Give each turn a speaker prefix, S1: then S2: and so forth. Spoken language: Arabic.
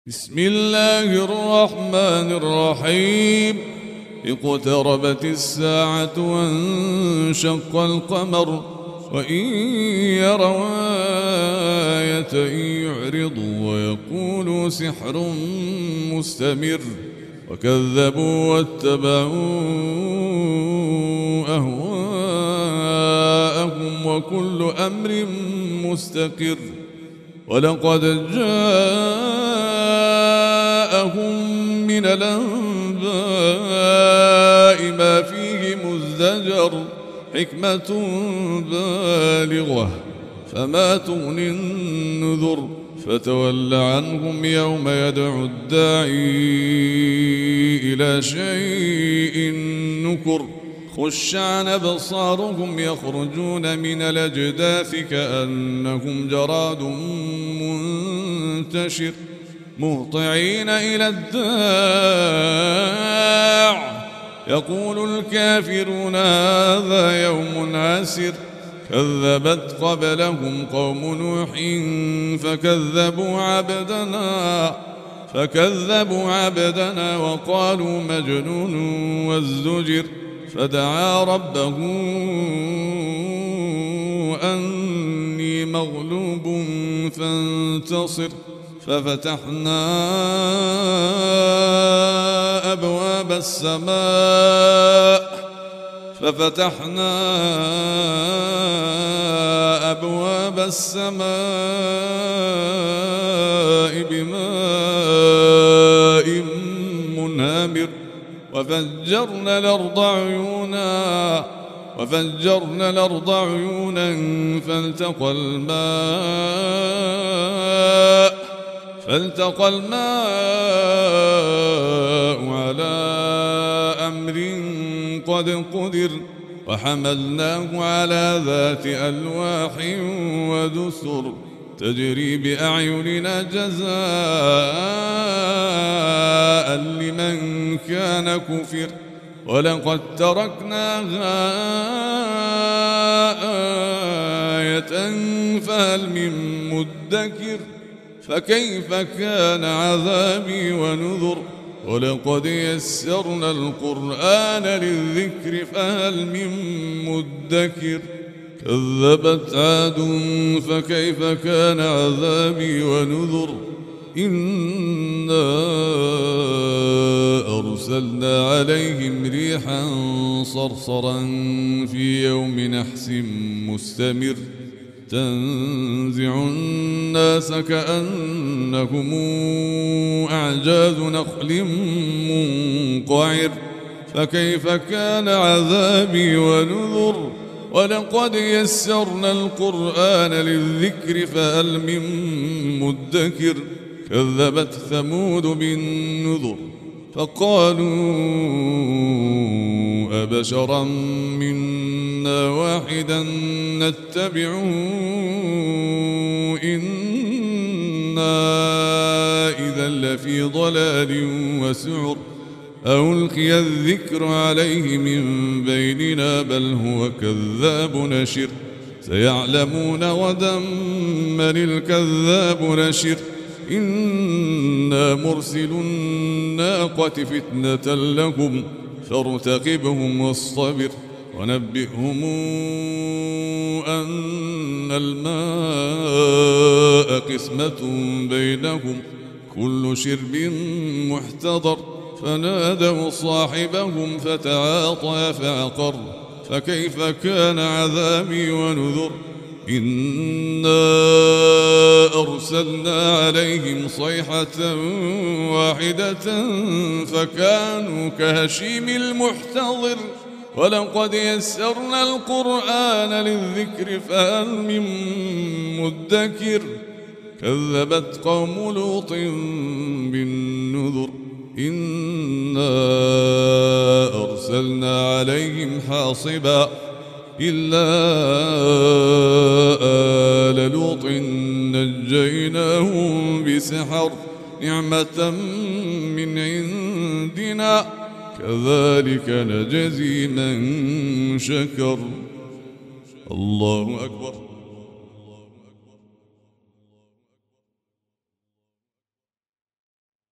S1: بسم الله الرحمن الرحيم. اقتربت الساعة وانشق القمر وإن يروا آية يعرضوا ويقولوا سحر مستمر وكذبوا واتبعوا أهواءهم وكل أمر مستقر. ولقد جاءهم من الأنباء ما فيه مزدجر حكمة بالغة فما تغني النذر. فتول عنهم يوم يدعو الداعي إلى شيء نكر. خش عن أبصارهم يخرجون من الأجداث كأنهم جراد منتشر مهطعين إلى الداع يقول الكافرون هذا يوم عسر. كذبت قبلهم قوم نوح فكذبوا عبدنا وقالوا مجنون وازدجر. فدعا ربه أني مغلوب فانتصر. ففتحنا أبواب السماء بماء منهمر وفجرنا الأرض عيونا فالتقى الماء على أمر قد قدر. وحملناه على ذات ألواح ودسر تجري بأعيننا جزاء لمن كان كفر. ولقد تركناها آية فهل من مدكر. فكيف كان عذابي ونذر. ولقد يسرنا القرآن للذكر فهل من مدكر. كذبت عاد فكيف كان عذابي ونذر. إنا أرسلنا عليهم ريحا صرصرا في يوم نحس مستمر تنزع الناس كأنهم أعجاز نخل منقعر. فكيف كان عذابي ونذر. ولقد يسرنا القرآن للذكر فهل من مدكر. كذبت ثمود بالنذر فقالوا أبشرا منا واحدا نتبعه إنا إذا لفي ضلال وسعر. ألقي الذكر عليه من بيننا بل هو كذاب نشر. سيعلمون غدا من الكذاب نشر. إنا مرسل الناقة فتنة لهم فارتقبهم واصطبر. ونبئهم أن الماء قسمة بينهم كل شرب محتضر. فنادوا صاحبهم فتعاطى فعقر. فكيف كان عذابي ونذر. إنا أرسلنا عليهم صيحة واحدة فكانوا كهشيم المحتضر. ولقد يسرنا القرآن للذكر فهل من مدكر. كذبت قوم لوط بالنذر. إنا أرسلنا عليهم حاصبا إلا آل لوط نجيناهم بسحر نعمة من عندنا كذلك نجزي من شكر. الله أكبر.